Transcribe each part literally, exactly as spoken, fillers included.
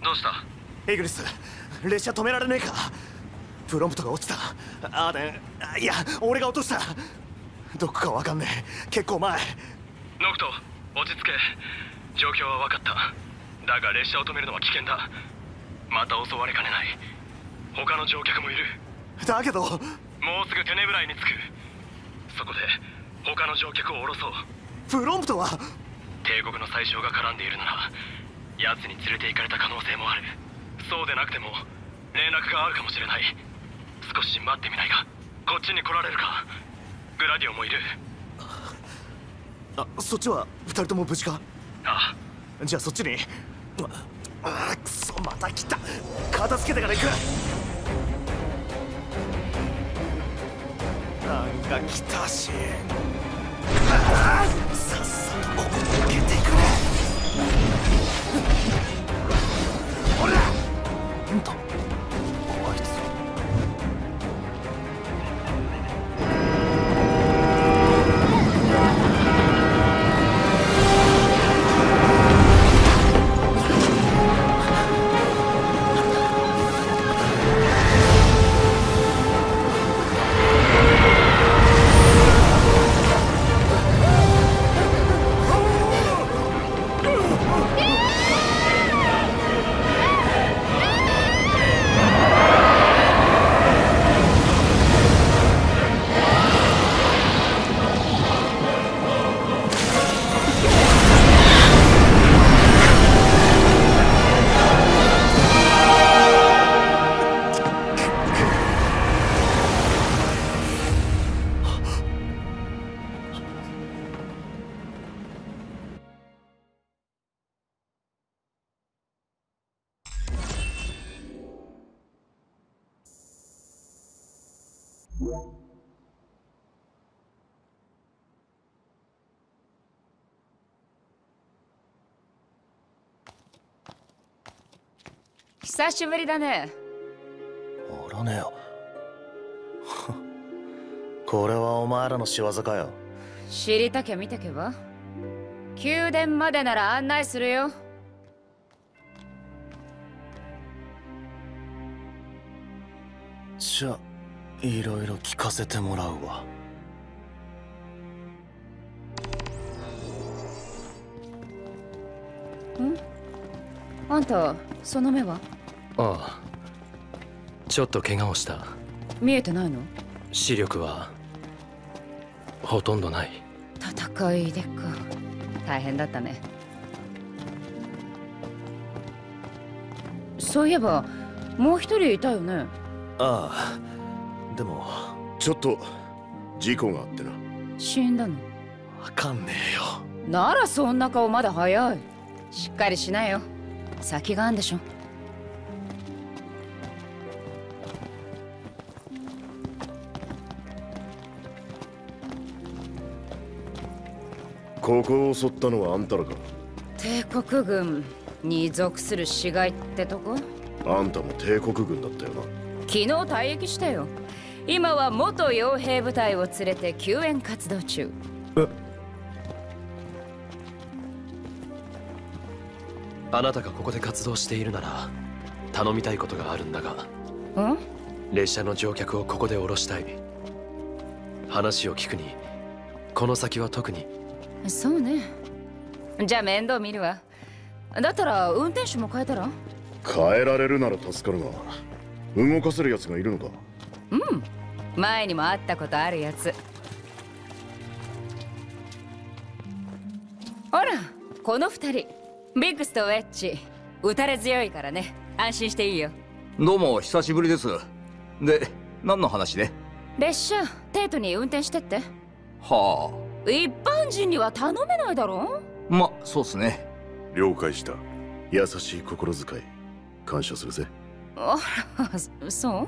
どうした？ イグリス、列車止められねえか。プロンプトが落ちた。アーデン、いや俺が落とした。どこかわかんねえ。結構前。 ノクト、落ち着け。状況は分かった。だが列車を止めるのは危険だ。また襲われかねない。他の乗客もいる。 だけどもうすぐテネブライに着く。そこで他の乗客を降ろそう。 プロンプトは帝国の宰相が絡んでいるなら奴に連れて行かれた可能性もある。そうでなくても連絡があるかもしれない。少し待ってみないか。こっちに来られるか。グラディオもいる。 あ、そっちは二人とも無事か？ ああ、じゃあそっちに。ああ、くそ、また来た。片付けてから行く。なんか来たし、ああ、さっさとここ抜けていくね。ほら、なんだあいつ。 久しぶりだね。 おらねえよ。これはお前らの仕業かよ。 知りたきゃ見てけば。宮殿までなら案内するよ。 じゃあいろいろ聞かせてもらうわ。 ん？あんたその目は？ ああ、ちょっと怪我をした。 見えてないの？ 視力はほとんどない。 戦いでか。大変だったね。そういえばもう一人いたよね。 ああ、でもちょっと事故があってな。 死んだの？ わかんねえよ。 ならそんな顔まだ早い。しっかりしなよ。先があんでしょ。 ここを襲ったのはあんたらか？ 帝国軍に属する市街ってとこ？ あんたも帝国軍だったよな。 昨日退役したよ。今は元傭兵部隊を連れて救援活動中。 え？ あなたがここで活動しているなら頼みたいことがあるんだが。 ん？ 列車の乗客をここで降ろしたい。話を聞くにこの先は特に。 そうね。じゃあ面倒見るわ。だったら運転手も変えたら？ 変えられるなら助かるが、動かせるやつがいるのか？ うん、前にも会ったことあるやつ。ほらこの二人、ビッグスとウェッジ。打たれ強いからね。安心していいよ。 どうも久しぶりです。で、何の話で？ 列車テートに運転してって。 はあ。 一般人には頼めないだろ。 ま、そうっすね。 了解した。優しい心遣い感謝するぜ。 あら、そう？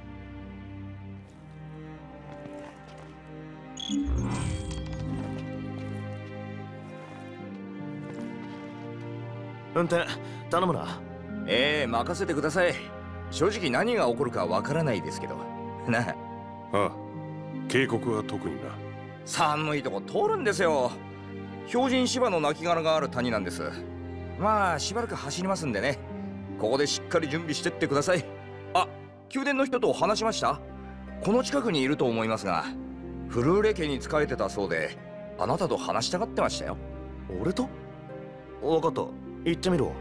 運転頼むな。 ええ、任せてください。正直何が起こるかわからないですけどな。 ああ、渓谷は特にな。 寒いとこ通るんですよ。標準芝の亡骸がある谷なんです。まあしばらく走りますんでね。 ここでしっかり準備してってください。あ、宮殿の人と話しました？この近くにいると思いますが、フルーレ家に仕えてたそうで、あなたと話したがってましたよ。 俺と？分かった、行ってみろ。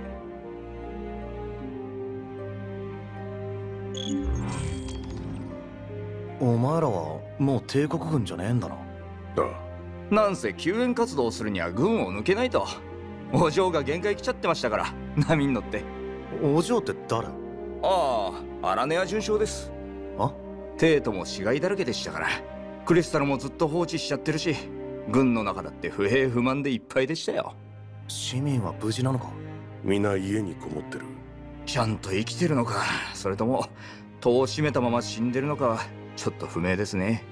お前らはもう帝国軍じゃねえんだな。 ああ、 なんせ救援活動するには軍を抜けないと。お嬢が限界来ちゃってましたから、波に乗って。 お嬢って誰？ ああ、アラネア准将です。 あ？ 帝都も死骸だらけでしたから、クリスタルもずっと放置しちゃってるし、軍の中だって不平不満でいっぱいでしたよ。 市民は無事なのか？ 皆家にこもってる。 ちゃんと生きてるのか、それとも戸を閉めたまま死んでるのか、ちょっと不明ですね。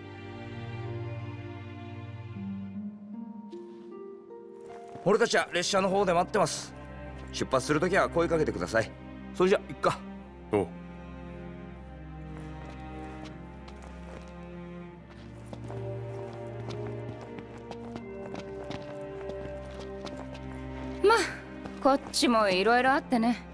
俺たちは列車の方で待ってます。出発するときは声かけてください。それじゃ行くか。 おう。 まあこっちもいろいろあってね。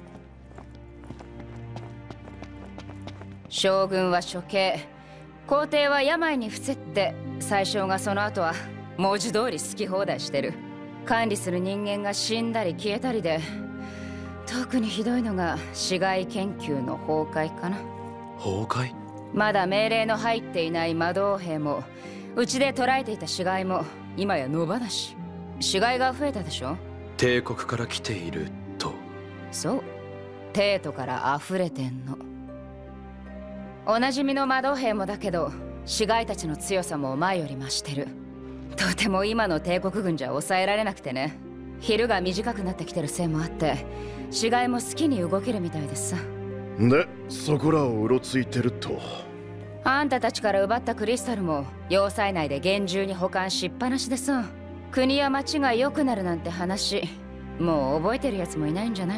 将軍は処刑、皇帝は病に伏せって、宰相がその後は文字通り好き放題してる。管理する人間が死んだり消えたりで、特にひどいのが市街研究の崩壊かな。 崩壊？ まだ命令の入っていない魔導兵も、うちで捕らえていた死骸も今や野放し。死骸が増えたでしょ。 帝国から来ていると。 そう、帝都から溢れてんの。おなじみの魔導兵もだけど、死骸たちの強さも前より増してる。とても今の帝国軍じゃ抑えられなくてね。昼が短くなってきてるせいもあって、死骸も好きに動けるみたいですさ。 で、そこらをうろついてると。 あんたたちから奪ったクリスタルも要塞内で厳重に保管しっぱなしでさ。国や町が良くなるなんて話、もう覚えてるやつもいないんじゃない？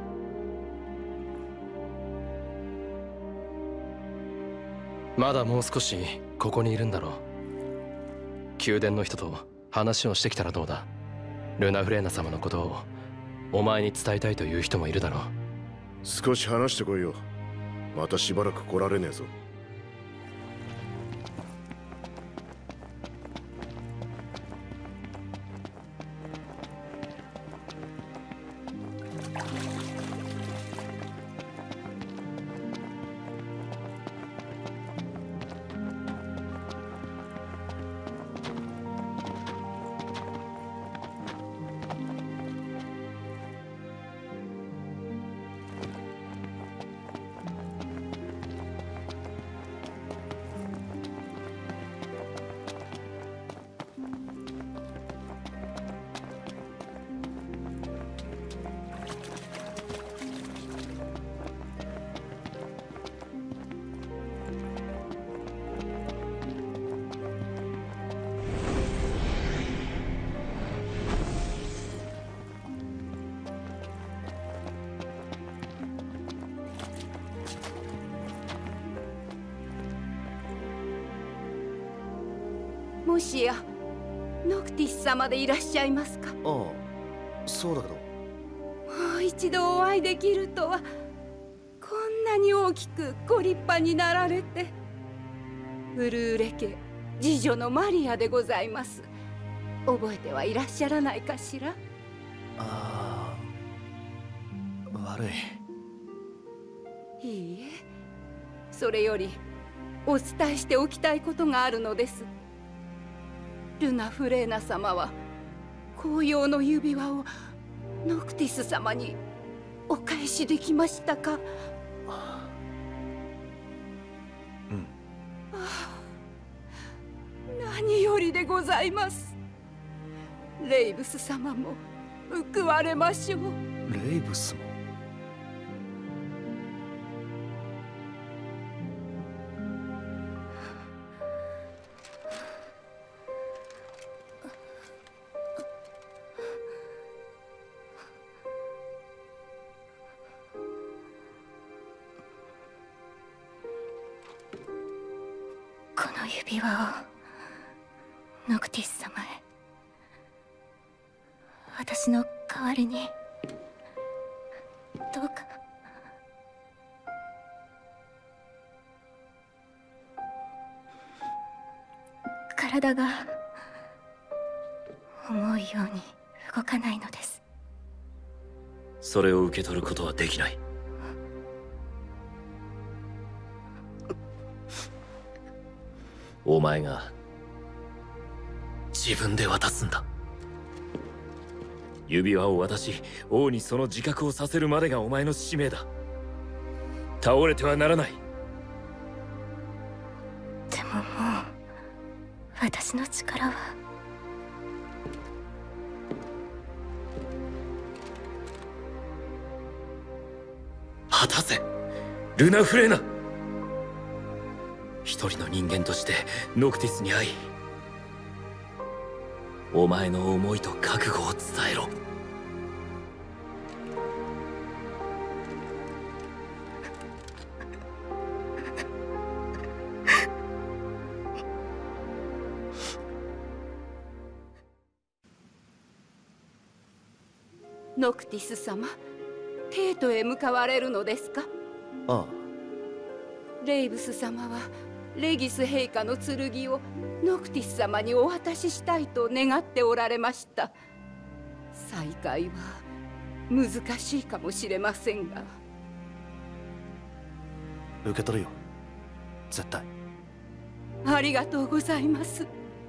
まだもう少しここにいるんだろう。宮殿の人と話をしてきたらどうだ。ルナフレーナ様のことをお前に伝えたいという人もいるだろう。 少し話してこいよ。またしばらく来られねえぞ。 もしやノクティス様でいらっしゃいますか？ ああ、そうだけど。 もう一度お会いできるとは。こんなに大きくご立派になられて。フルーレ家次女のマリアでございます。覚えてはいらっしゃらないかしら？ ああ、悪い。いいえ、それよりお伝えしておきたいことがあるのです。ルナフレーナ様は紅葉の指輪をノクティス様にお返しできましたか？ うん。 ああ、何よりでございます。レイブス様も報われましょう。 レイブスも？ この指輪をノクティス様へ。私の代わりに。 どうか体が思うように動かないのです。 それを受け取ることはできない。お前が自分で渡すんだ。指輪を渡し王にその自覚をさせるまでがお前の使命だ。倒れてはならない。 でももう私の力は果たせルナフレーナ。一人の人間としてノクティスに会い、お前の思いと覚悟を伝えろ。 ノクティス様、テートへ向かわれるのですか？ ああ。 レイブス様はレギス陛下の剣をノクティス様にお渡ししたいと願っておられました。再会は難しいかもしれませんが。 受け取るよ、絶対。 ありがとうございます。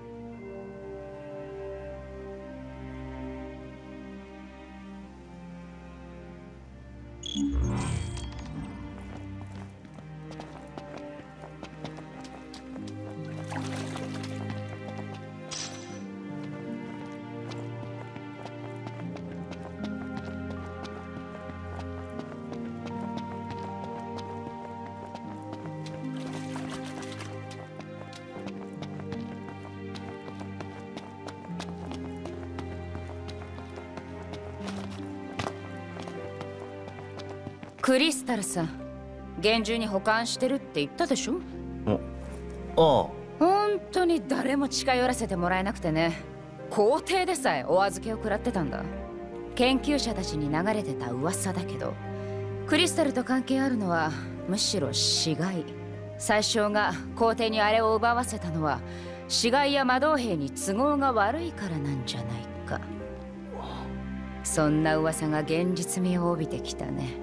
クリスタルさん、厳重に保管してるって言ったでしょ。 ああ。 本当に誰も近寄らせてもらえなくてね、皇帝でさえお預けを食らってたんだ。研究者たちに流れてた噂だけど、クリスタルと関係あるのはむしろ死骸。宰相が皇帝にあれを奪わせたのは死骸や魔導兵に都合が悪いからなんじゃないか。そんな噂が現実味を帯びてきたね。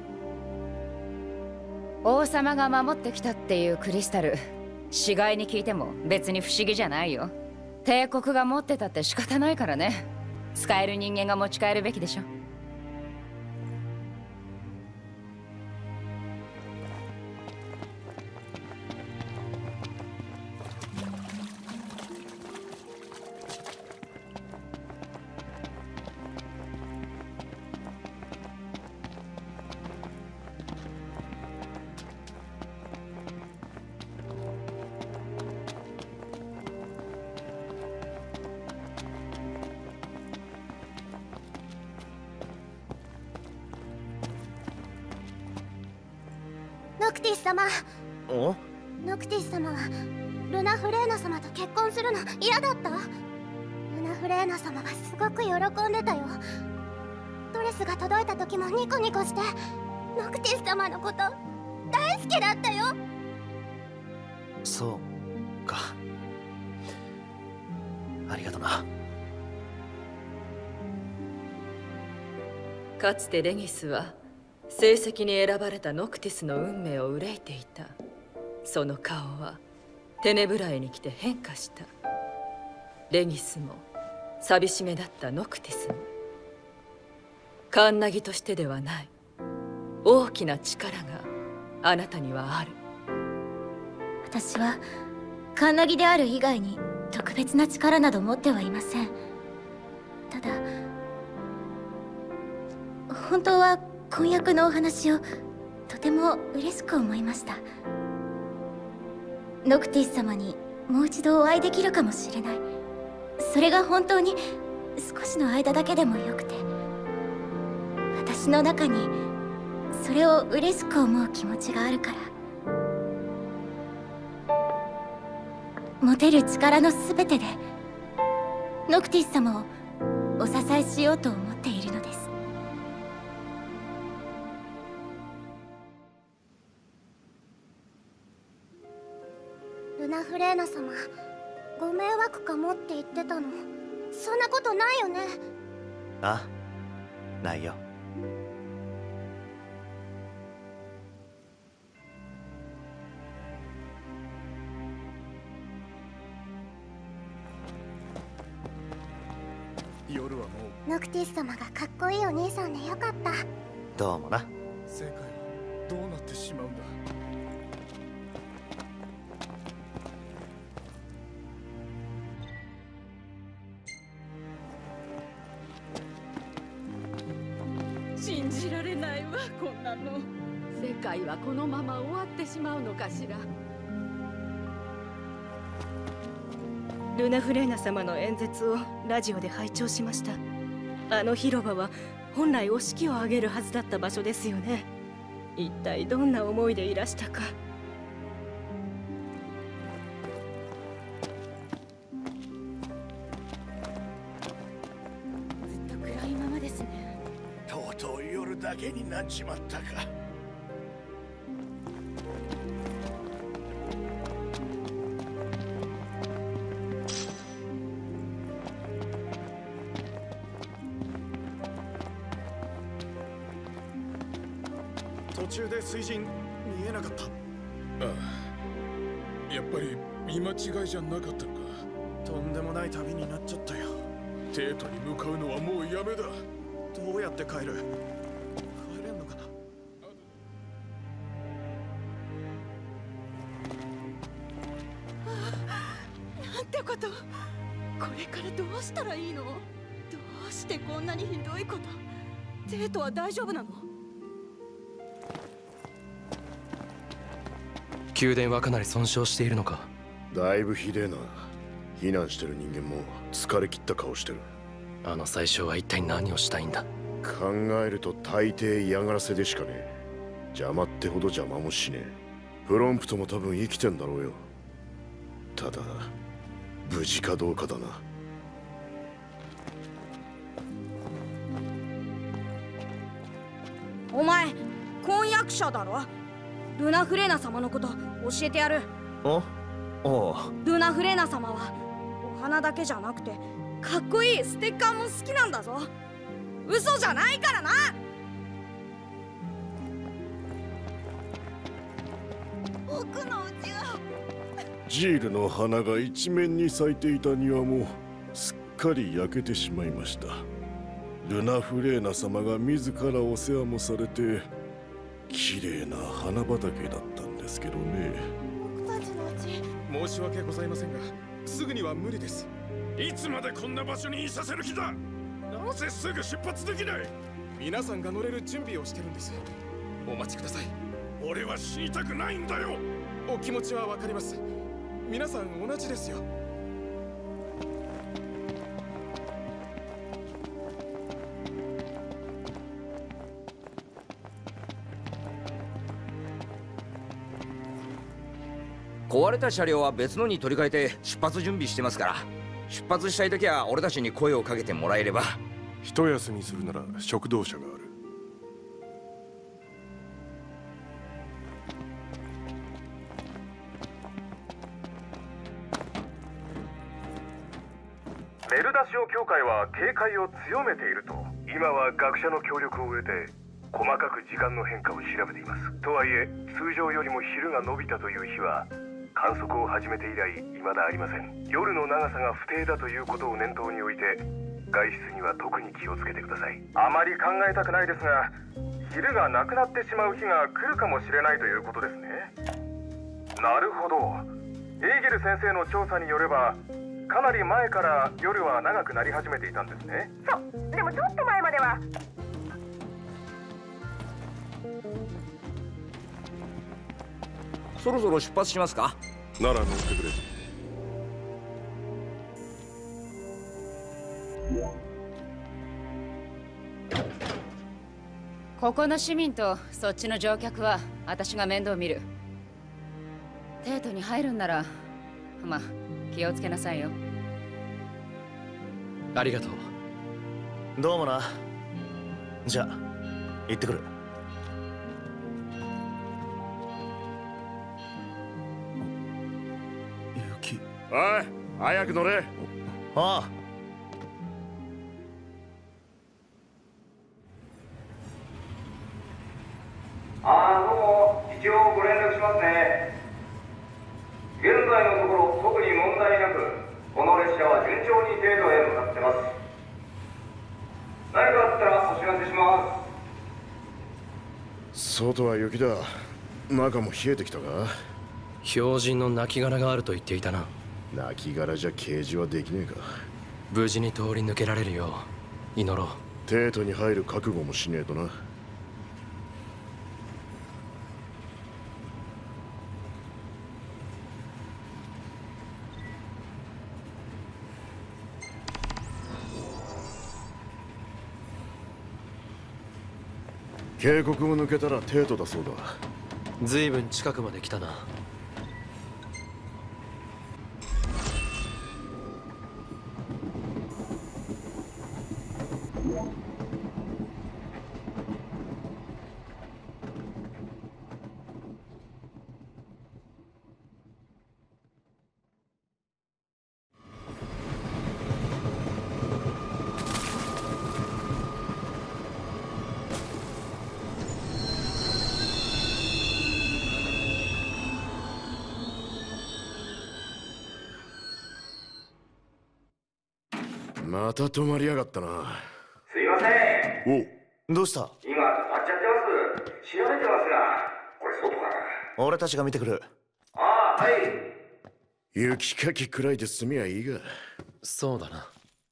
王様が守ってきたっていうクリスタル、死骸に聞いても別に不思議じゃないよ。帝国が持ってたって仕方ないからね。使える人間が持ち帰るべきでしょ。 ノクティス様。 お？ ノクティス様はルナフレーナ様と結婚するの嫌だった？ルナフレーナ様はすごく喜んでたよ。ドレスが届いた時もニコニコして、ノクティス様のこと大好きだったよ。 そうか。ありがとな。 かつてレギスは成績に選ばれたノクティスの運命を憂いていた。その顔はテネブラエに来て変化した。レギスも寂しげだったノクティスも、カンナギとしてではない大きな力があなたにはある。 私はカンナギである以外に特別な力など持ってはいません。ただ本当は婚約のお話をとても嬉しく思いました。ノクティス様にもう一度お会いできるかもしれない。それが本当に少しの間だけでもよくて、私の中にそれを嬉しく思う気持ちがあるから。持てる力の全てでノクティス様をお支えしようと思っているのです。 ナフレーナ様、ご迷惑かもって言ってたの。そんなことないよね。 あ、ないよ。 夜はもうノクティス様がかっこいいお兄さんでよかった。 どうもな。 世界はどうなってしまうんだ。 信じられないわ、こんなの。世界はこのまま終わってしまうのかしら。 ルナフレーナ様の演説をラジオで拝聴しました。あの広場は本来お式を挙げるはずだった場所ですよね。一体どんな思いでいらしたか。 ずっと暗いままですね。 とうとう夜だけになっちまったか。 途中で水神見えなかった。 ああ、やっぱり見間違いじゃなかったのか。 とんでもない旅になっちゃったよ。 テートに向かうのはもうやめだ。 どうやって帰る？帰れんのかな。 なんてこと。これからどうしたらいいの？どうしてこんなにひどいこと。テートは大丈夫なの？ 宮殿はかなり損傷しているのか。 だいぶひでえな。避難してる人間も疲れ切った顔してる。 あの宰相は一体何をしたいんだ。 考えると大抵嫌がらせでしかねえ。邪魔ってほど邪魔もしねえ。プロンプトも多分生きてんだろうよ。ただ無事かどうかだな。 お前婚約者だろ。ルナフレーナ様のこと教えてやる。 おおう。 ルナフレーナ様はお花だけじゃなくてかっこいいステッカーも好きなんだぞ。嘘じゃないからな。 僕のうちがジールの花が一面に咲いていた庭もすっかり焼けてしまいました。ルナフレーナ様が自らお世話もされて綺麗な花畑だったんですけどね。 僕たちのうち。 申し訳ございませんが、すぐには無理です。いつまでこんな場所にいさせる気だ。なぜすぐ出発できない。皆さんが乗れる準備をしてるんです。お待ちください。俺は死にたくないんだよ。お気持ちはわかります。皆さん同じですよ。 壊れた車両は別のに取り替えて出発準備してますから、出発したい時は俺たちに声をかけてもらえれば。 一休みするなら食堂車がある。 メルダシオ協会は警戒を強めていると。今は学者の協力を得て細かく時間の変化を調べています。とはいえ通常よりも昼が伸びたという日は観測を始めて以来未だありません。夜の長さが不定だということを念頭に置いて外出には特に気をつけてください。あまり考えたくないですが、昼がなくなってしまう日が来るかもしれないということですね。なるほど。エーゲル先生の調査によればかなり前から夜は長くなり始めていたんですね。 そう、でもちょっと前までは。 そろそろ出発しますか。 なら乗ってくれ。 ここの市民とそっちの乗客は私が面倒見る。テートに入るんならまあ気をつけなさいよ。 ありがとう。 どうもな。じゃあ行ってくる。 おい、早く乗れ。 ああ。 ああ、どうも、一応ご連絡しますね。現在のところ特に問題なく、この列車は順調に程度へ向かってます。何かあったらお知らせします。 外は雪だ。中も冷えてきたか。 標準の亡骸があると言っていたな。 亡骸じゃ掲示はできねえか。 無事に通り抜けられるよう祈ろう。 帝都に入る覚悟もしねえとな。渓谷を抜けたら帝都だそうだ。 ずいぶん近くまで来たな。 また止まりやがったな。 すいません。 お、どうした？ 今、止まっちゃってます。調べてますが、これ外かな。 俺たちが見てくる。 ああ、はい。 雪かきくらいで済みはいいが。 そうだな。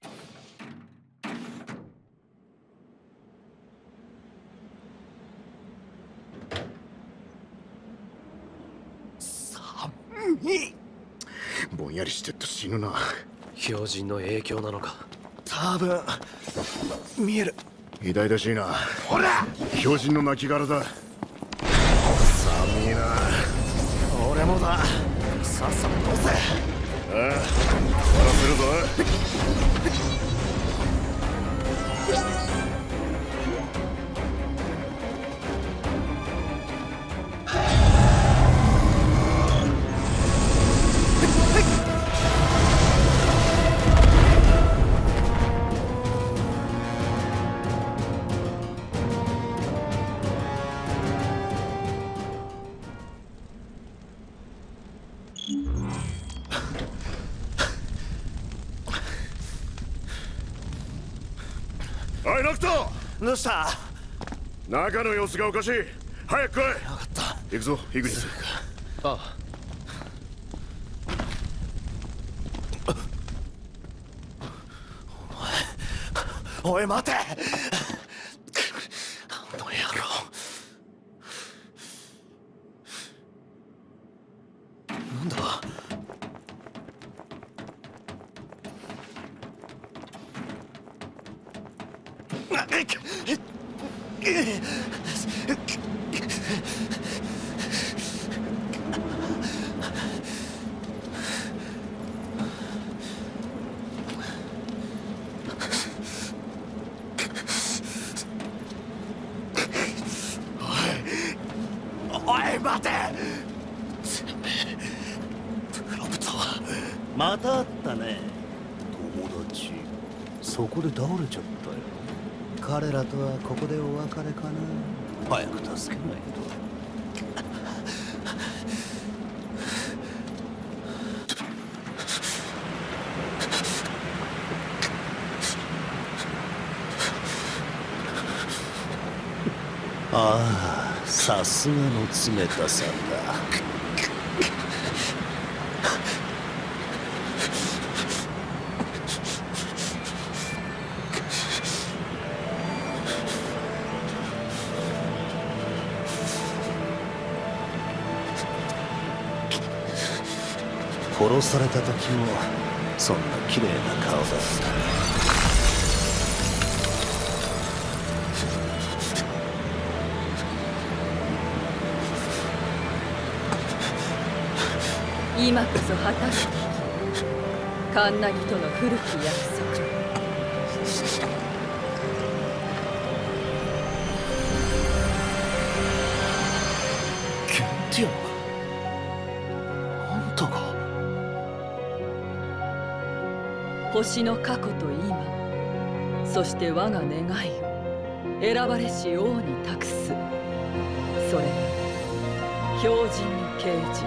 寒い。 ぼんやりしてっと死ぬな。 標準の影響なのか。 多分見える。 痛々しいな。 ほら、 標準の亡骸だ。寒いな。 俺もだ。さっさと通せ。 ああ、終わらせるぞ。おい、ノクト！ どうした？ 中の様子がおかしい。早く来い。 分かった。 行くぞ、イグニス。 ああ。 お前、おい待て。あの野郎。なんだ？おい待て。プロブトはまた会ったね、友達。そこで倒れちゃったよ。彼らとはここでお別れかな。早く助けないと。ああ、さすがの冷たさだ。殺された時もそんな綺麗な顔だった。 今こそ果たすべきカンナギとの古き約束。 ケンティア、あんたが。 星の過去と今、そして我が願いを選ばれし王に託す。それが標準の啓示。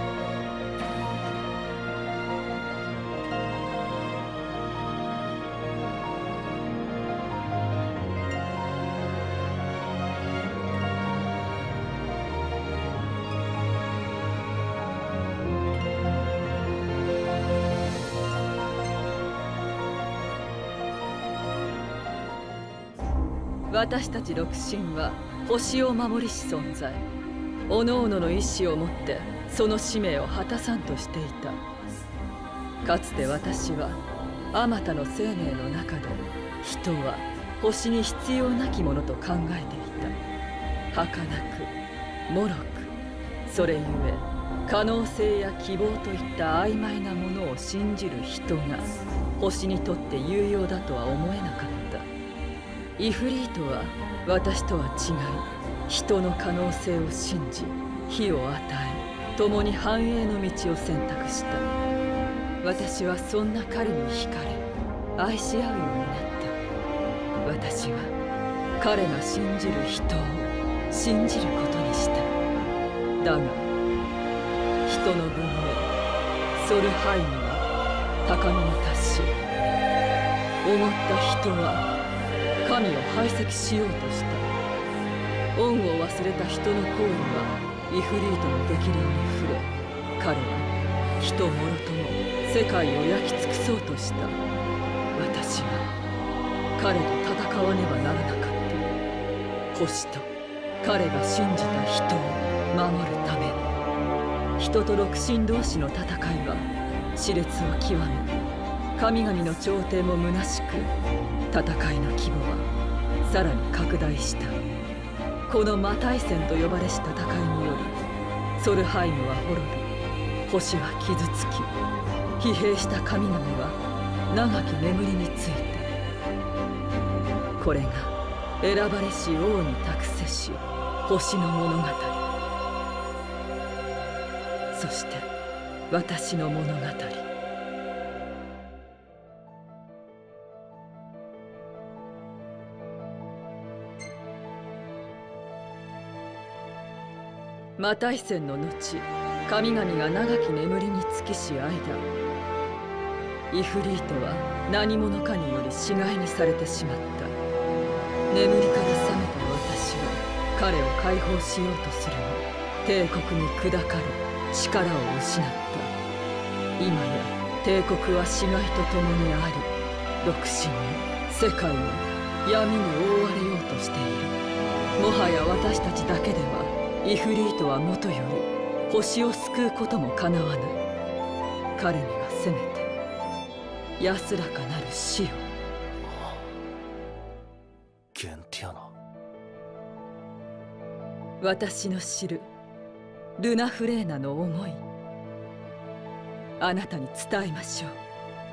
私たち六神は星を守りし存在。おのおのの意志を持ってその使命を果たさんとしていた。かつて私はあまたの生命の中で人は星に必要なきものと考えていた。儚く脆く、それゆえ可能性や希望といった曖昧なものを信じる人が星にとって有用だとは思えなかった。イフリートは私とは違い、人の可能性を信じ、火を与え、共に繁栄の道を選択した。私はそんな彼に惹かれ、愛し合うようになった。私は彼が信じる人を信じることにした。だが人の文明ソルハイムは高みに達し、思った人は神を排斥しようとした。恩を忘れた人の行為はイフリートの激励に触れ、彼は人もろとも世界を焼き尽くそうとした。私は彼と戦わねばならなかった。星と彼が信じた人を守るために。人と六神同士の戦いは熾烈を極め、神々の朝廷も虚しく、戦いの規模はさらに拡大した。この魔大戦と呼ばれし戦いによりソルハイムは滅び、星は傷つき、疲弊した神々は長き眠りについた。これが選ばれし王に託せし星の物語、そして私の物語。魔大戦の後、神々が長き眠りにつきし間、イフリートは何者かにより死骸にされてしまった。眠りから覚めた私は彼を解放しようとするも、帝国に砕かれ力を失った。今や帝国は死骸と共にあり、六神も世界も闇に覆われようとしている。もはや私たちだけではイフリートはもとより星を救うこともかなわない。彼にはせめて安らかなる死を。 ゲンティアナ。 私の知るルナフレーナの思い、あなたに伝えましょう。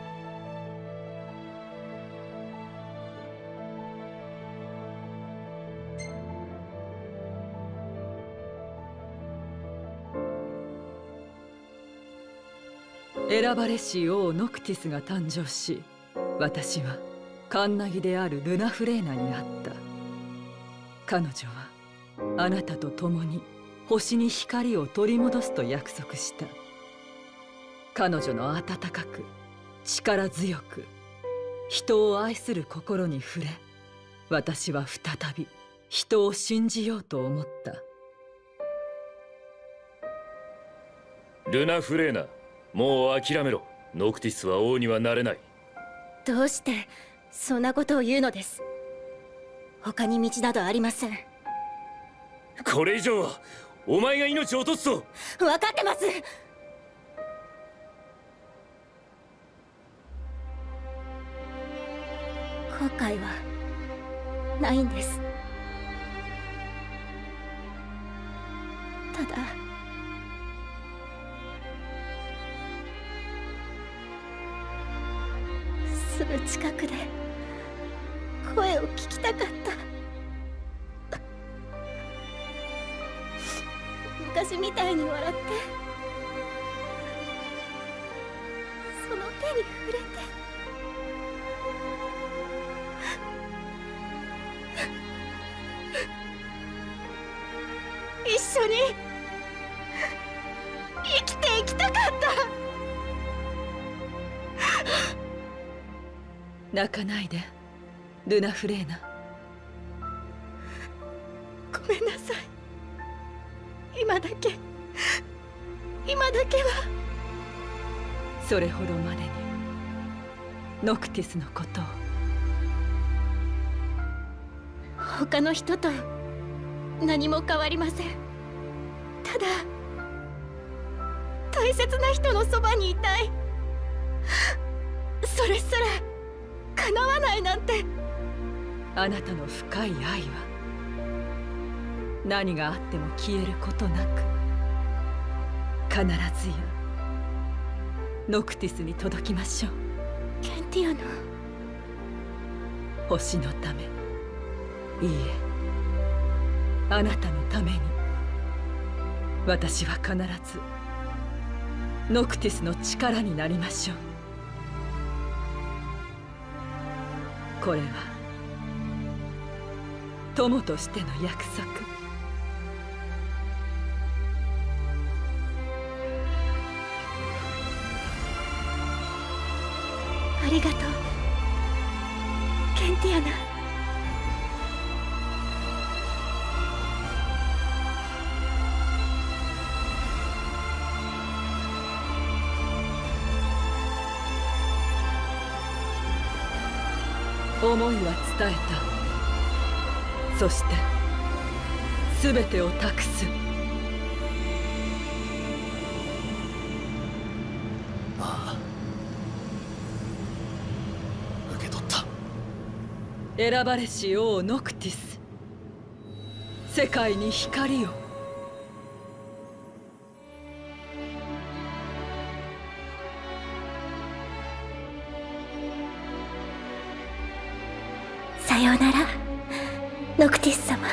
選ばれし王ノクティスが誕生し、私はカンナギであるルナフレーナに会った。彼女はあなたと共に星に光を取り戻すと約束した。彼女の温かく力強く人を愛する心に触れ、私は再び人を信じようと思った。 ルナフレーナ、もう諦めろ。ノクティスは王にはなれない。 どうしてそんなことを言うのです。他に道などありません。 これ以上はお前が命を落とすぞ。 分かってます。後悔はないんです。ただすぐ近くで声を聞きたかった。昔みたいに笑って、その手に触れて。 一緒に生きていきたかった。 泣かないでルナフレーナ。 ごめんなさい。今だけ今だけは。 それほどまでにノクティスのことを。 他の人と何も変わりません。ただ大切な人のそばにいたい。それすら叶わないなんて。 あなたの深い愛は何があっても消えることなく、必ずやノクティスに届きましょう。 ケンティアナ。 星のため、いいえ、あなたのために私は必ずノクティスの力になりましょう。これは友としての約束。 ありがとうケンティアナ。 思いは伝えた。そして全てを託す。 ああ、受け取った。 選ばれし王ノクティス、世界に光を。 さようならノクティス様。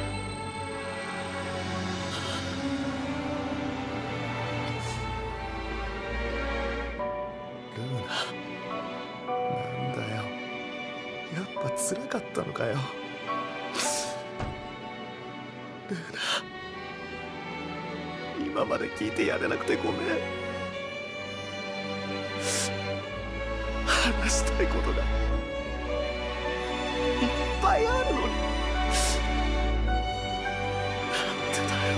ルーナ、なんだよ、やっぱ辛かったのかよ。ルーナ、今まで聞いてやれなくてごめん。話したいことがいっぱいあるのに、なんでだよ。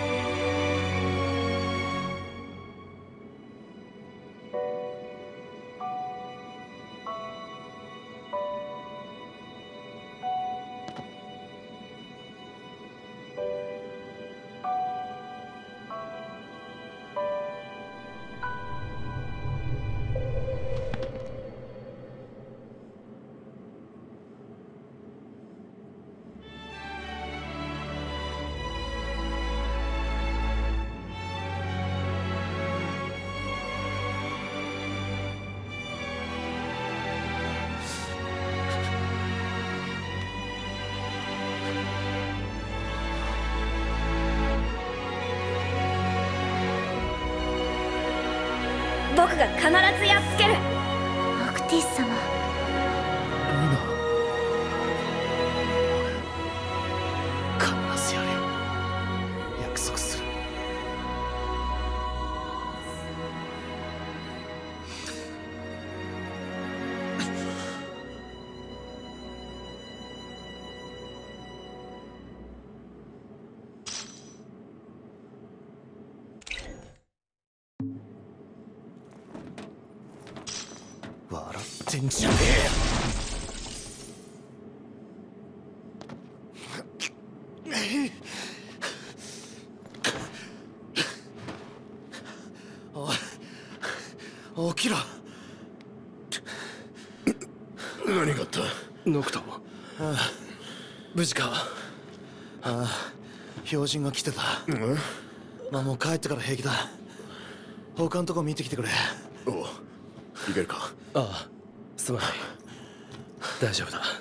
僕が必ずやっつける。ノクティス様。 ルーナ、俺必ずやるよ、約束する。笑ってんじゃねえよ。おい、起きろ。 何があった？ ノクト。 ああ、無事か。ああ、標準が来てた。まあもう帰ってから平気だ。他のとこ見てきてくれ。 おう、行けるか？ ああ、すまない。大丈夫だ。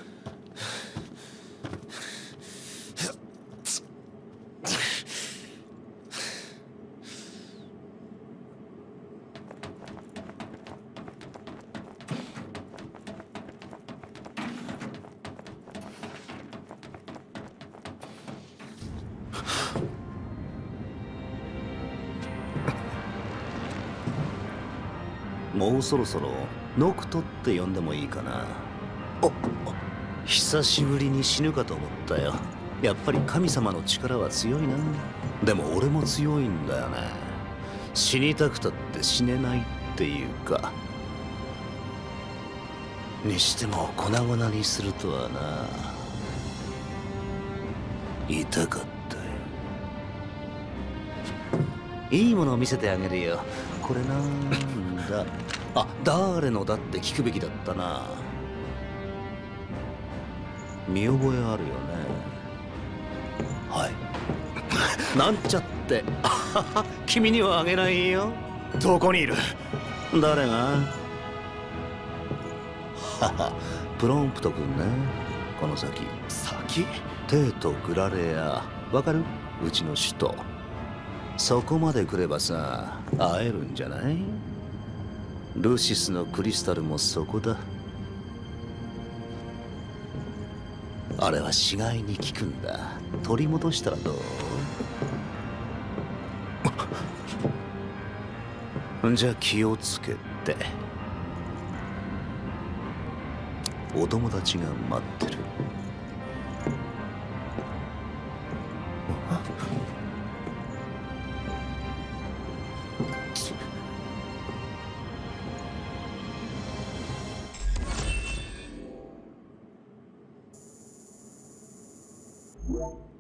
もうそろそろノクトって呼んでもいいかな。お久しぶりに死ぬかと思ったよ。やっぱり神様の力は強いな。でも俺も強いんだよね。死にたくたって死ねないっていうか。にしても粉々にするとはな。痛かったよ。いいものを見せてあげるよ。これなんだ。あ、誰のだって聞くべきだったな。見覚えあるよね。はい。なんちゃって。君にはあげないよ。 どこにいる？ 誰が？はは、プロンプト君ね。この先。 先？ テート・グラレア。わかる？うちの首都。そこまで来ればさ、会えるんじゃない？ルシスのクリスタルもそこだ。あれは死骸に効くんだ。取り戻したらどう？じゃあ気をつけて。お友達が待ってる。 うわっ。